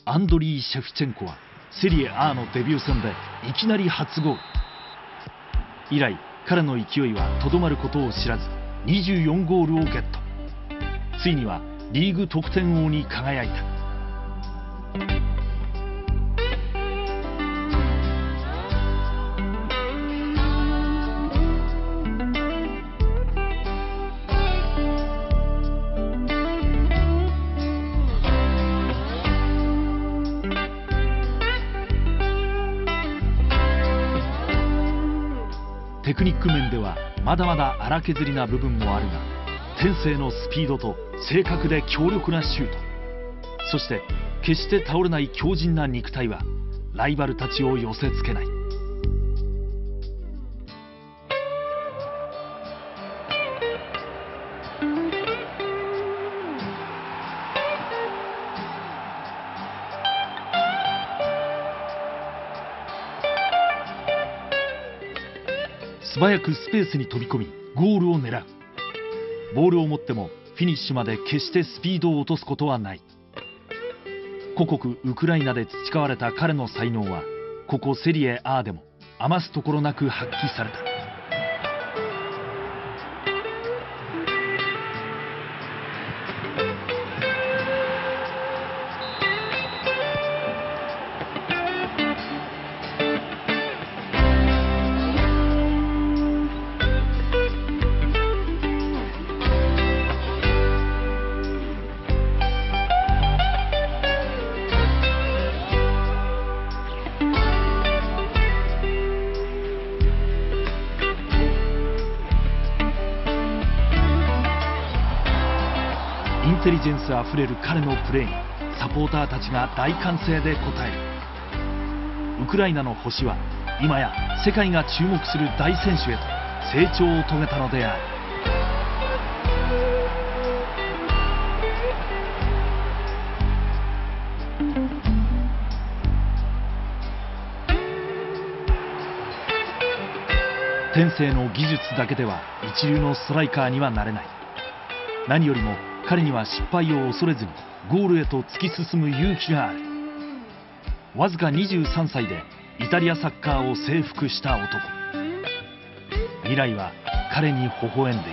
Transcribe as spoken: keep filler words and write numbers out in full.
アンドリー・シェフチェンコはセリエ A のデビュー戦でいきなり初ゴール。以来彼の勢いはとどまることを知らずにじゅうよんゴールをゲット。ついにはリーグ得点王に輝いた。テクニック面ではまだまだ荒削りな部分もあるが、天性のスピードと正確で強力なシュート、そして決して倒れない強靭な肉体はライバルたちを寄せつけない。素早くスペースに飛び込みゴールを狙う。ボールを持ってもフィニッシュまで決してスピードを落とすことはない。故国ウクライナで培われた彼の才能はここセリエ A でも余すところなく発揮された。インテリジェンスあふれる彼のプレーにサポーターたちが大歓声で応える。ウクライナの星は今や世界が注目する大選手へと成長を遂げたのである。天性の技術だけでは一流のストライカーにはなれない。何よりも彼には失敗を恐れずにゴールへと突き進む勇気がある。わずかにじゅうさんさいでイタリアサッカーを征服した男。未来は彼に微笑んでいる。